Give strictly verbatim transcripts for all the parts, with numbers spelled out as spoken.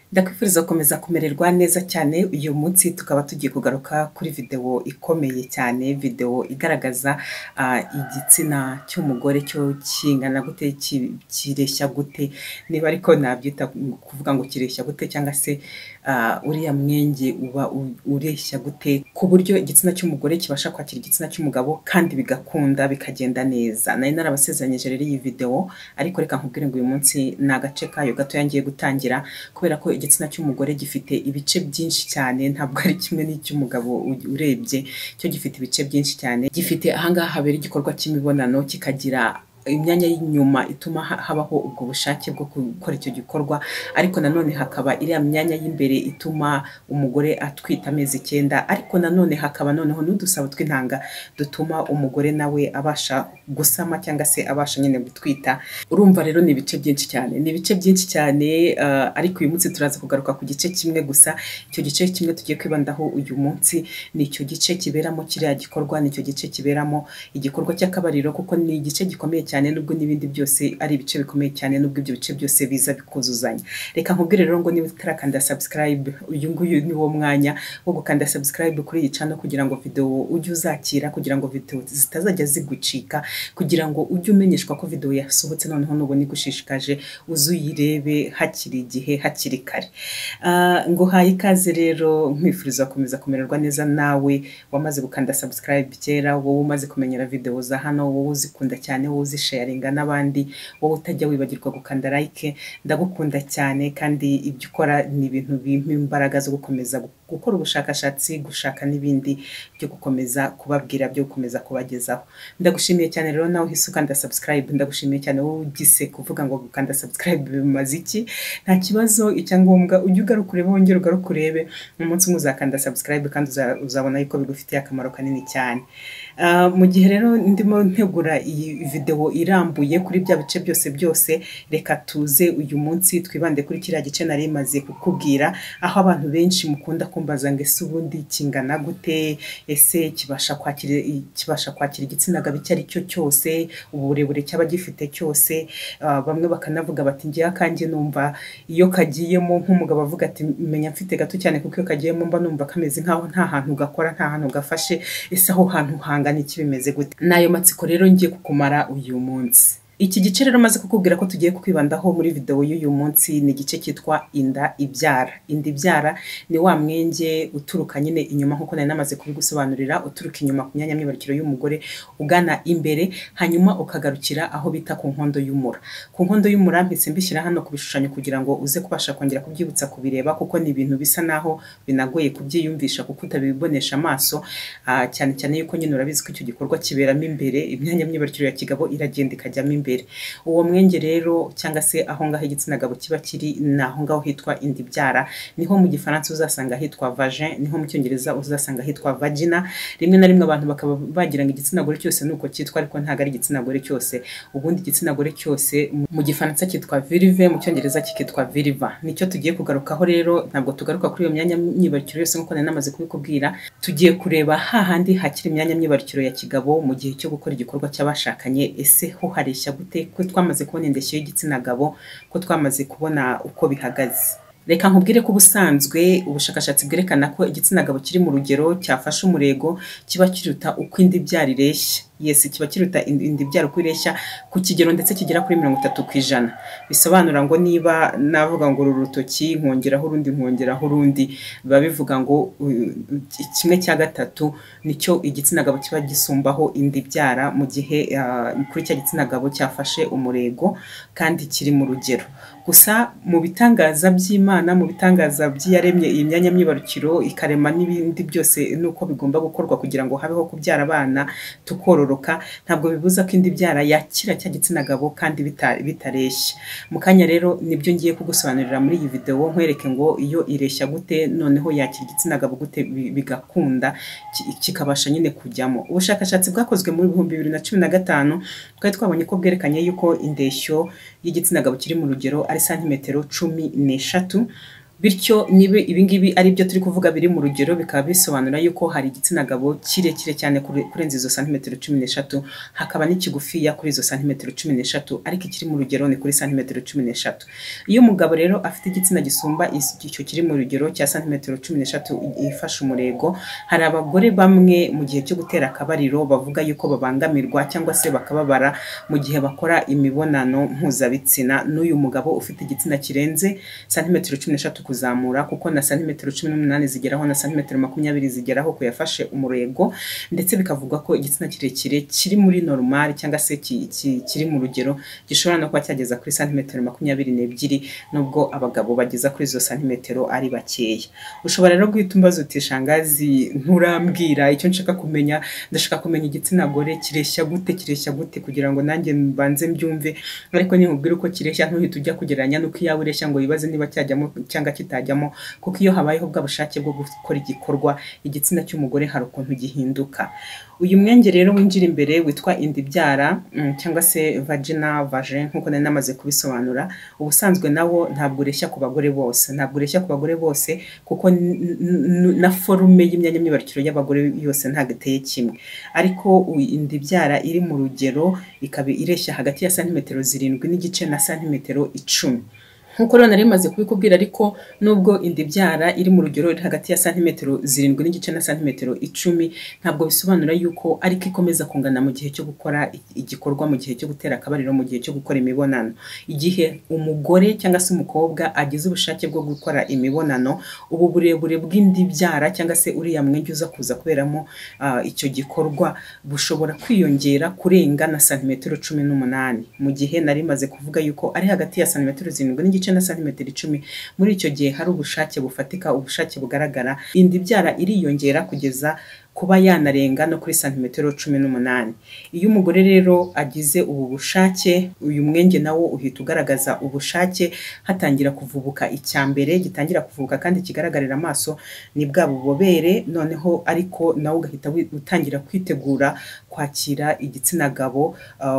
Ndakwifuriza gukomeza kumererwa neza cyane. Uyu munsi tukaba tugiye kugaruka kuri video ikomeye cyane, video igaragaza uh, igitsina cy'umugore cyo kingana gute, kireshya gute, niba ariko nabyita kuvuga ngo kireshya gute cyangwa se uh, uriya mwenge uba ureshya gute, ku buryo igitsina cy'umugore kibasha kwakira igitsina cy'umugabo kandi bigakunda bikagenda neza. Nari narabasezeranyije rero iyi video, ariko reka nkubwire ngo uyu munsi ni agace kayo gato yangiye gutangira, kubera ko igitsina cy'umugore gifite ibice byinshi cyane, ntabwo ari kimwe n'icy'umugabo. Urebye cyo gifite ibice byinshi cyane, gifite ahangaha habera igikorwa cy'imibonano, kikagira imyanya y'inyuma ituma habaho ubwo bushake bwo gukora icyo gikorwa, ariko nanone hakaba iriya myanya y'imbere ituma umugore atwita amezi icyenda, ariko nanone hakaba noneho n'udusabo tw'intanga dutuma umugore nawe abasha gusama cyangwa se abasha nyine gutwita. Urumva rero ni ibice byinshi cyane, ni ibice byinshi cyane uh, ariko uyu munsi turaza kugaruka ku gice kimwe gusa. Icyo gice kimwe tugiye kwibandaho uyu munsi ni icyo gice kiberamo kiriya gikorwa, ni icyo gice kiberamo igikorwa cy'akabariro, kuko ni igice gikomeye cyane nubwo n'ibindi byose ari ibice bikomeye cyane, nubwo ibyo bice byose biza bikuzuzanya. Reka nkubwire rero ngo niba utarakanda subscribe, uyu nguyu ni wo mwanya wo gukanda subscribe kuri iyi channel, kugira ngo video ujye uzakira, kugira ngo video zitazajya zigucika, kugira ngo ujye umenyeshwa ko video yasohotse, noneho nubona igushishikaje uzuyirebe hakiri igihe, hakiri kare. Uh, ngo haye ikaze rero, nkwifuriza gukomeza kumererwa neza nawe wamaze gukanda subscribe kera, wowe umaze kumenyera video za hano, wowe uzikunda cyane, wowe uzisharinga n'abandi, wowe utajya wibagirwa gukanda like. Ndagukunda cyane, kandi ibyo ukora ni ibintu bimpa imbaraga zo gukomeza gukora ubushakashatsi, gushaka n'ibindi byo gukomeza kubabwira, byo gukomeza kubagezaho. Ndagushimiye cyane rero nawe uhise ukanda subscribe, ndagushimiye cyane wowe ugise kuvuga ngo gukanda subscribe bimaze iki. Nta kibazo, icyangombwa ujye ugaruka urebe, wongere ugaruka urebe, umunsi umwe uzakanda subscribe kandi uzabona yuko bigufitiye akamaro kanini cyane. Uh, mu gihe rero ndimo ntegura iyi video irambuye kuri bya bice byose byose, reka tuze uyu munsi twibande kuri kiriya gice nari maze kukubwira, aho abantu benshi mukunda kumbaza ngo ese ubundi kingana gute, ese kibasha kwakira kibasha kwakira igitsina gabo icyo ari cyo cyose, uburebure cyaba gifite cyose. Uh, bamwe bakanavuga bati ngiye akanjye numva iyo kagiyemo nk'umugabo avuga ati menya mfite gato cyane, kuko iyo kagiyemo mba numva kameze nkaho nta hantu gakora, nta hantu gafashe. Ese aho hantu hanga n'iki bimeze gute? Nayo matsiko rero ngiye kukumara uyu munsi. Iki gice rero maze kukubwira ko tugiye kukwibandaho muri video y'uyu munsi ni igice cyitwa inda ibyara. Inda ibyara ni wa mwenge uturuka nyine inyuma, nkuko nari namaze kubigusobanurira, uturuka inyuma ku myanya myibarukiro y'umugore ugana imbere, hanyuma ukagarukira aho bita ku nkondo y'umura. Ku nkondo y'umura mpise mbishyira hano ku bishushanyo kugira ngo uze kubasha kongera kubyibutsa kubireba, kuko ni ibintu bisa naho binagoye kubyiyumvisha kuko utabibonesha amaso. Uh, cyane cyane yuko nyine urabizi ko icyo gikorwa kiberamo imbere, imyanya myibarukiro ya kigabo iragenda ikajyamo imbere. Uwo mwenge rero cyangwa se aho ngaho igitsina gabo kiba kiri, naho ngaho hitwa inda ibyara. Niho mu gifaransa uzasanga hitwa vagin, niho mu cyongereza uzasanga hitwa vagina. Rimwe na rimwe abantu bakaba bagira ngo igitsina gore cyose nuko cyitwa, ariko ntago ari igitsina gore cyose. Ubundi igitsina gore cyose mu gifaransa cyitwa vulve, mu cyongereza kikitwa vulva. Nicyo tugiye kugarukaho rero, ntabwo tugaruka kuri iyo myanya myibarukiro yose nkuko nari namaze kubikubwira. Tugiye kureba hahandi hakiri imyanya myibarukiro ya kigabo mu gihe cyo gukora igikorwa cy'abashakanye. Ese ho hareshya gute, ko twamaze kubona indeshyo y'igitsina gabo, ko twamaze kubona uko bihagaze? Reka nkubwire ko ubusanzwe ubushakashatsi bwerekana ko igitsina gabo kiri mu rugero cyafashe umurego kiba kiruta uko indi byari ireshya. Yes, kiba kiruta indi byaro kwireshya ku kigero ndetse kigera kuri mirongo itatu ku ijana. Bisobanura ngo niba navuga ngo urutoki nkongeraho urundi nkongeraho urundi, biba bivuga ngo kimwe cya gatatu nicyo igitsina gabo kiba gisumbaho indi byara, mu gihe uh, kuri cya gitsina gabo cyafashe umurego kandi kiri mu rugero. Gusa mu bitangaza by'Imana, mu bitangaza by'iyaremye iyi myanya myibarukiro ikarema n'ibindi byose nuko bigomba gukorwa kugira ngo habeho kubyara abana tukororoka, ntabwo bibuza ko indi byara yakira cya gitsina gabo kandi bitareshya. Mu kanya rero nibyo ngiye kugusobanurira muri iyi video, nkwereke ngo iyo ireshya gute, noneho yakira igitsina gabo gute bigakunda kikabasha nyine kujyamo. Ubushakashatsi bwakozwe muri bihumbi bibiri na cumi na gatanu twari twabonye ko bwerekanye yuko indeshyo y'igitsina gabo kiri mu rugero ari santimetero cumi n'eshatu. bityo niba ibingibi ari byo turi kuvuga biri mu rugero bikaba bisobanura yuko hari igitsina gabo kirekire cyane kurenza izo santimetero cumi n'eshatu, hakaba n'ikigufiya kuri izo santimetero cumi n'eshatu, ariko ikiri mu rugero ni kuri santimetero cumi n'eshatu. Iyo umugabo rero afite igitsina gisumba icyo kiri mu rugero cya santimetero cumi n'eshatu ifashe umurego, hari abagore bamwe mu gihe cyo gutera akabariro bavuga yuko babangamirwa cyangwa se bakababara mu gihe bakora imibonano mpuzabitsina n'uyu mugabo ufite igitsina kirenze santimetero cumi n'eshatu kuzamura, kuko na santimetero cumi n'umunani zigeraho na santimetero makumyabiri zigeraho ko yafashe umurego, ndetse bikavuga ko igitsina kirekire kiri muri normal cyangwa se kiri mu rugero gishobora no kuba cyageza kuri santimetero makumyabiri n'ebyiri, nubwo abagabo bageza kuri izo santimetero ari bakeya. Ushobora rero guhita umbaza uti shangazi nturambwira icyo nshaka kumenya, ndashaka kumenya igitsina gore kireshya gute kireshya gute kugira ngo nanjye mbanze mbyumve, ariko ninkubwira uko kireshya ntuhita ujya kugereranya nuko iyawe ureshya ngo wibaze niba cyajyamo cyangwa kitajyamo, kuko iyo habayeho bwa bushake bwo gukora igikorwa igitsina cy'umugore hari ukuntu gihinduka. Uyu mwenge rero winjira imbere witwa indibyara cyangwa se vagina vagin nkuko nari namaze kubisobanura, ubusanzwe nawo ntabwo ureshya ku bagore bose, ntabwo ureshya ku bagore bose kuko na forume y'imyanya myibarukiro y'abagore yose ntabwo iteye kimwe, ariko indibyara iri mu rugero ikaba ireshya hagati ya santimetero zirindwi n'igice na santimetero icumi. Nkuko rero nari maze kubikubwira, ariko nubwo indibyara iri mu rugero hagati ya santimetero zirindwi n'igice na santimetero icumi, ntabwo bisobanura yuko ariko ikomeza kungana mu gihe cyo gukora igikorwa, mu gihe cyo gutera akabariro, mu gihe cyo gukora imibonano. Igihe umugore cyangwa se umukobwa agize ubushake bwo gukora imibonano, ubu burebure bw'indibyara cyangwa se uriya mwenge uza kuza kuberamo uh, icyo gikorwa bushobora kwiyongera kurenga na santimetero cumi n'umunani, mu gihe nari maze kuvuga yuko ari hagati ya santimetero zirindwi n'igice na santimetero icumi. Muri icyo gihe hari ubushake bufatika, ubushake bugaragara, indibyara iriyongera kugeza kuba yanarenga no kuri santimetero cumi n'umunani. Iyo umugore rero agize ubu bushake, uyu mwenge nawo uhita ugaragaza ubushake, hatangira kuvubuka icyambere gitangira kuvubuka kandi kigaragarira amaso ni bwa bubobere, noneho ariko nawo ugahita utangira kwitegura kwakira igitsina gabo,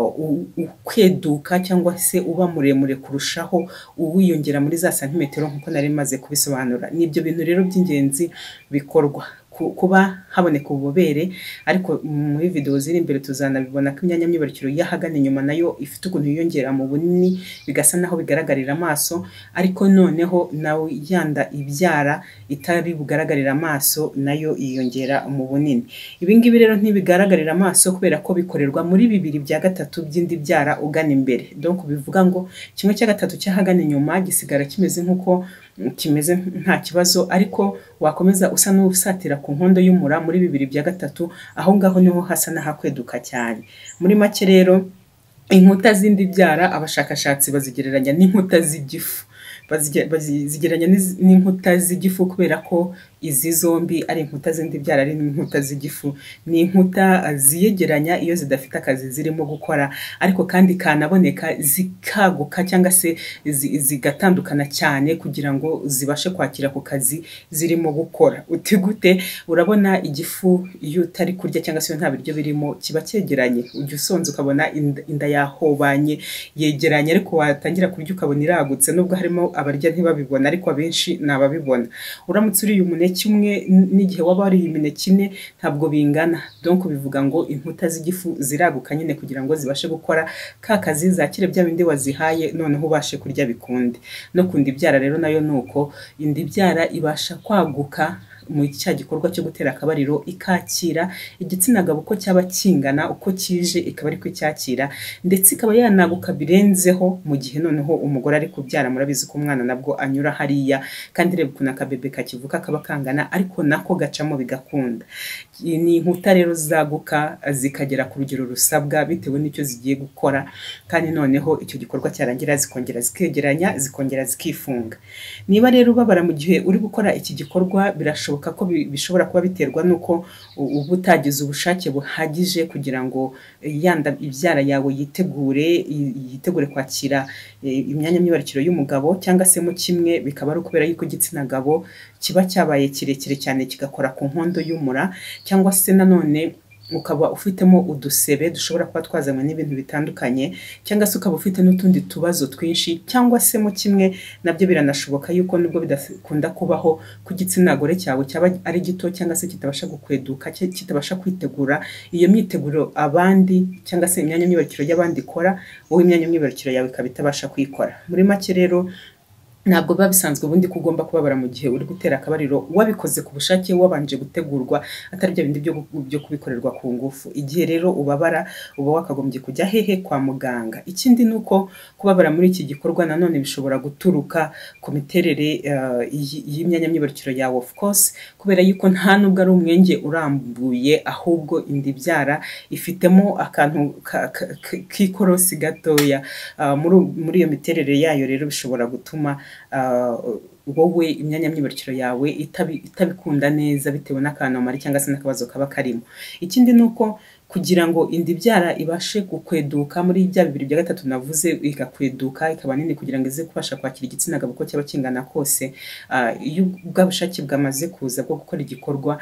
ukweduka cyangwa se uba muremure kurushaho, uwiyongera muri za santimetero nkuko nari maze kubisobanura. Nibyo bintu rero by'ingenzi bikorwa kuba haboneka ububobere, ariko muri video ziri imbere tuzanabibona ko imyanya myibarukiro yahagana inyuma nayo ifite ukuntu yiyongera mu bunini bigasa naho bigaragarira amaso, ariko noneho nawe yanda ibyara itari bugaragarira amaso nayo yiyongera mu bunini. Ibi ngibi rero ntibigaragarira amaso kubera ko bikorerwa muri bibiri bya gatatu by'indi byara ugana imbere, donc bivuga ngo kimwe cya gatatu cyahagana inyuma gisigara kimeze nkuko kimeze nta kibazo, ariko wakomeza usa n'usatira ku nkondo y'umura muri bibiri bya gatatu, aho ngaho niho hasa n'ahakweduka cyane. Muri make rero inkuta z'indi byara abashakashatsi bazigereranya n'inkuta z'igifu, bazigereranya n'inkuta z'igifu kubera ko izi zombi ari inkuta z'indi byara ari inkuta z'igifu. Ni inkuta ziyegeranya iyo zidafite akazi zirimo gukora, ariko kandi kanaboneka zikaguka cyangwa se zigatandukana cyane kugira ngo zibashe kwakira ku kazi zirimo gukora. Uti gute? Urabona igifu iyo utari kurya cyangwa se nta biryo birimo kiba cyegeranye, ujya usonza ukabona inda yahobanye yegeranye, ariko watangira kurya ukabona iragutse, nubwo harimo abarya ntibabibona ariko abenshi nababibona. Uramutse uri umuneke umwe n'igihe waba ari imineke ine ntabwo bingana, donc bivuga ngo inkuta z'igifu ziraguka nyine kugira ngo zibashe gukora ka kazi zakire bya bindi wazihaye, noneho ubashe kurya bikunde. No kundi byara rero nayo nuko indi byara ibasha kwaguka mu cya gikorwa cyo gutera akabariro, ikakira igitsina gabo uko cyaba kingana, uko kije ikaba ari ko cyakira, ndetse ikaba yanaguka birenzeho mu gihe noneho umugore ari kubyara. Murabizi ko umwana nabwo anyura hariya, kandi reba ukuntu akabebe kakivuka kaba kangana, ariko nako gacamo bigakunda. Ni inkuta rero zaguka zikagera ku rugero rusabwa bitewe n'icyo zigiye gukora, kandi noneho icyo gikorwa cyarangira zikongera zikegeranya, zikongera zikifunga. Niba rero ubabara mu gihe uri gukora iki gikorwa, birashoboka ko bishobora kuba biterwa nuko uba utagize ubushake buhagije kugira ngo yanda ibyara yawe yitegure yitegure kwakira imyanya myibarukiro y'umugabo, cyangwa se mu kimwe bikaba ari ukubera yuko igitsina gabo kiba cyabaye kirekire cyane kigakora ku nkondo y'umura, cyangwa se nanone ukaba ufitemo udusebe dushobora kuba twazanywe n'ibintu bitandukanye, cyangwa se ukaba ufite n'utundi tubazo twinshi, cyangwa se mu kimwe nabyo biranashoboka yuko nubwo bidakunda kubaho ku gitsina gore cyawe cyaba ari gito cyangwa se kitabasha gukweduka, kitabasha kwitegura iyo myiteguro abandi cyangwa se imyanya myibarukiro y'abandi ikora, wowe imyanya myibarukiro yawe ikaba itabasha kwikora. Muri make rero ntabwo biba bisanzwe ubundi ko ugomba kubabara mu gihe uri gutera akabariro wabikoze ku bushake, wabanje gutegurwa, atari bya bindi byo byo kubikorerwa ku ngufu. Igihe rero ubabara uba wakagombye kujya hehe? Kwa muganga. Ikindi nuko kubabara muri iki gikorwa nanone bishobora guturuka ku miterere uh, y'imyanya myibarukiro yawe, of course, kubera yuko nta nubwo ari umwenge urambuye, ahubwo indi byara ifitemo akantu k'ikorosi gatoya. Uh, muri iyo miterere yayo rero bishobora gutuma Uh, wowe imyanya myibarukiro yawe itabikunda neza bitewe n'akantu cyangwa se n'akabazo kaba karimo. Ikindi nuko kugira ngo indi byara ibashe gukweduka muri bya bibiri bya gatatu navuze, ikakweduka ikaba nini kugira ngo ize kubasha kwakira igitsina gabo ko cyaba kingana kose, iyo bwa bushake bwamaze kuza bwo gukora igikorwa,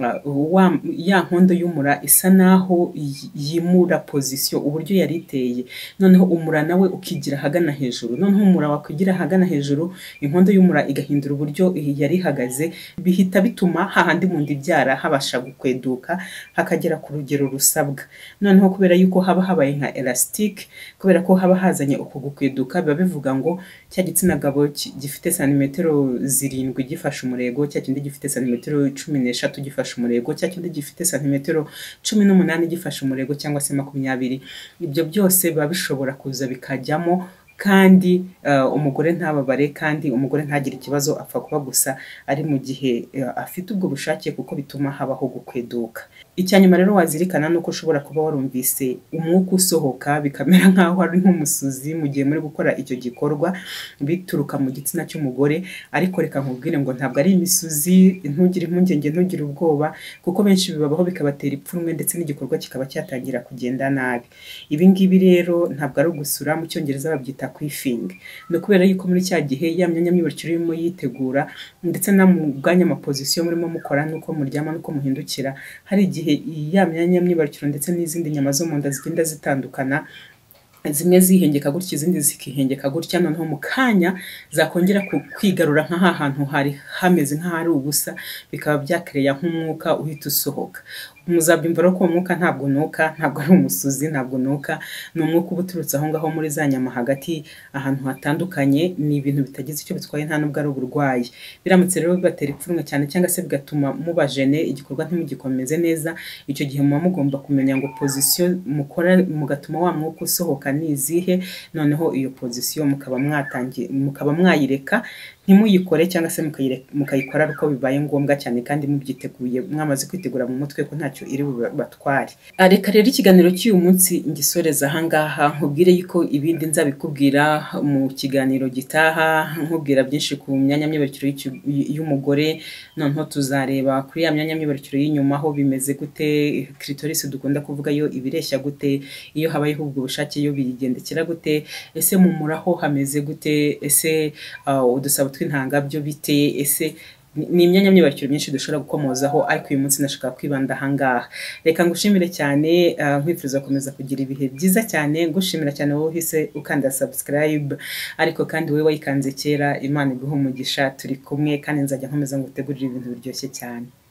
ya nkondo y'umura isa naho yimura position uburyo yari iteye, noneho umura nawe ukigira hagana hejuru. Noneho umura wakwigira hagana hejuru, inkondo y'umura igahindura uburyo yari ihagaze, bihita bituma hahandi mu ndi byara habasha gukweduka hakagera ku rugero rusa. Noneho kubera yuko haba habaye nka elastic, kubera ko haba hazanye uko gukweduka, biba bivuga ngo cya gitsina gabo gifite santimetero zirindwi gifashe umurego, cya kindi gifite santimetero cumi n'eshatu gifashe umurego, cya kindi gifite santimetero cumi n'umunani gifashe umurego, cyangwa se makumyabiri. Ibyo byose biba bishobora kuza bikajyamo, kandi uh, umugore ntababare, kandi umugore ntagire ikibazo, apfa kuba gusa ari mu gihe uh, afite ubwo bushake, kuko bituma habaho gukweduka. Icyanyuma rero wazirikana nuko ushobora kuba warumvise umwuka usohoka bikamera nkaho ari nk'umusuzi mu gihe muri gukora icyo gikorwa, bituruka mu gitsina cy'umugore. Ariko reka nkubwire ngo ntabwo ari imisuzi, ntugire impungenge, ntugire ubwoba, kuko benshi bibabaho bikabatera ipfunwe ndetse n'igikorwa kikaba cyatangira kugenda nabi. Ibi ngibi rero ntabwo ari ugusura, mu cyongereza babyita quiffing. No kubera yuko muri cya gihe ya myanya myibarukiro irimo yitegura, ndetse na mu bwanya amaposition murimo mukora, nuko muryama nuko muhindukira, hari igihe ya myanya myibarukiro ndetse n'izindi nyama zo mu nda zigenda zitandukana, zimwe zihengeka gutya izindi zikihengeka gutya, noneho mu kanya zakongera kwigarura nk'aha hantu hari hameze nk'ahari ubusa, bikaba byakereya nk'umwuka uhita usohoka. Muzabyumva rero ko umwuka ntabwo nuka, ntabwo ari umusuzi, ntabwo nuka, ni umwuka uba uturutse aho ngaho muri za nyama hagati ahantu hatandukanye. Ni ibintu bitagize icyo bitwaye, nta nubwo ari uburwayi. Biramutse rero bibatera ipfunwe cyane cyangwa se bigatuma mubajene, igikorwa ntimugikomeze neza, icyo gihe muba mugomba kumenya ngo position mukora mugatuma wa mwuka usohoka ni izihe, noneho iyo position mukaba mwatangiye mukaba mwayireka, ntimuyikore cyangwa se mukayikora uko bibaye ngombwa cyane, kandi mubyiteguye, mwamaze kwitegura mu mutwe ko ntacyo iri batware. Reka rero ikiganiro cy'uyu munsi ngisoreza ahangaha, nkubwire yuko ibindi nzabikubwira mu kiganiro gitaha, nkubwira byinshi ku myanya myibarukiro y'umugore. Noneho tuzareba kuri ya myanya myibarukiro y'inyuma aho bimeze gute, clitoris dukunda kuvuga yo ibireshya gute, iyo habayeho ubwo bushake yo bigendekera gute, ese mu muraho hameze gute, ese uh, udusaba tw'intanga byo bite, ese ni imyanya myibarukiro myinshi dushobora gukomozaho, ariko uyu munsi nashaka kwibanda ahangaha. Reka ngushimire cyane, uh, nkwifuriza gukomeza kugira ibihe byiza cyane, ngushimira cyane wowe uhise ukanda subscribe, ariko kandi wowe wayikanze kera, Imana iguhe umugisha. Turi kumwe kandi nzajya nkomeza ngutegurira ibintu biryoshye cyane.